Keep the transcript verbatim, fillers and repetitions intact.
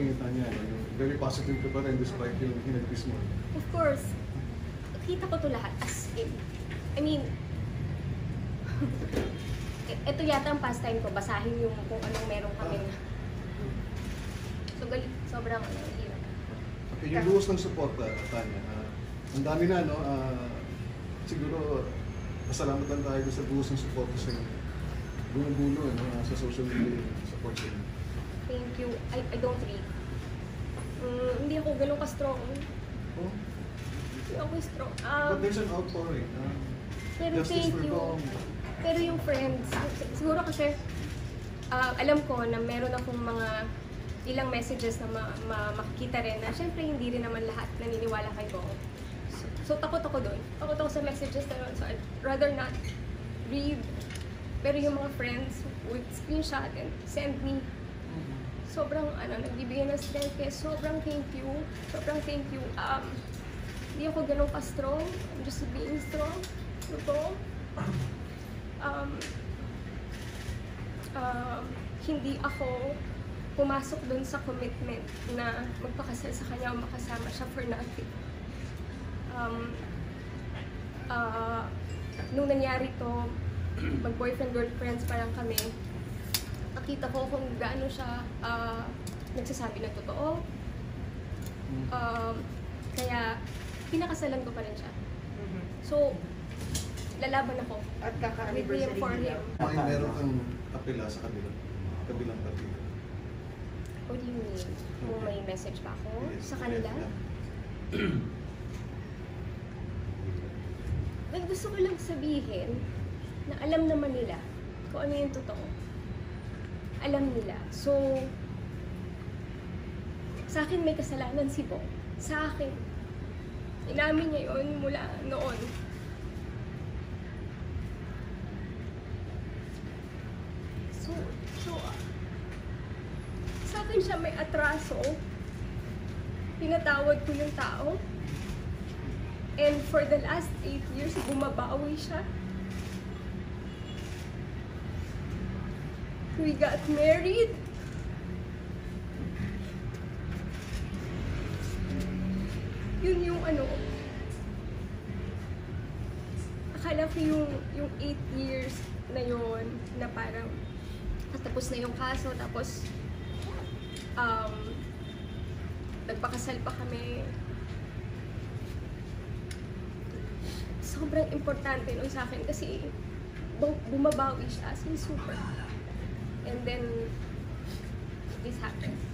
ni Tanya, yung very positive ka pa rin despite yung hinagpis mo. Of course. Kita ko to lahat as in. I mean, ito yata ang pastime ko, basahin yung kung anong meron kami. So, galit, sobrang ano, hirap. Okay, yung buhos ng support, uh, Tanya, uh, ang dami na, no? Uh, siguro, pasalamat lang tayo sa buhos ng support sa buong-bulo, no? Uh, sa social media support sa inyo. Thank you. I, I don't read. Um, hindi ako ganun ka-strong. Oh? Hindi ako strong. Um, But there's an outpouring. Uh, pero thank you. Vhong. Pero yung friends, siguro kasi uh, alam ko na meron akong mga ilang messages na ma ma makikita rin na syempre hindi rin naman lahat naniniwala kay Vhong. So, so takot ako doon. Takot ako sa messages na yun. So I'd rather not read. Pero yung mga friends would screenshot and send me. Sobrang ano, nagbibigay ng strength kaya sobrang thank you. Sobrang thank you. Um, hindi ako ganun ka-strong. I'm just being strong. Totoo. Um, uh, hindi ako pumasok dun sa commitment na magpakasal sa kanya o makasama siya for nothing. Um, uh, nung nangyari to, mag-boyfriend-girlfriends parang kami, nakita ko kung gaano siya uh, nagsasabi ng totoo. Um, kaya, pinakasalan ko pa rin siya. So, lalaban ako. At kaka-anniversary nila. May meron kang apela sa kabilang, kabilang partido. What do you mean? Kung may message pa ako Yes, sa kanila? Well, gusto ko lang sabihin na alam naman nila kung ano yung totoo. Alam nila. So, sa akin may kasalanan si Vhong. Sa akin. Inamin niya yun mula noon. So, so, sa akin siya may atraso. Pinatawad ko yung tao. And for the last eight years, bumabawi siya. We got married. Yun yung ano, akala ko yung, yung eight years na yun, na parang tapos na yung kaso, tapos um, nagpakasal pa kami. Sobrang importante nun sa akin kasi bumabawi siya as in super. And then, this happened.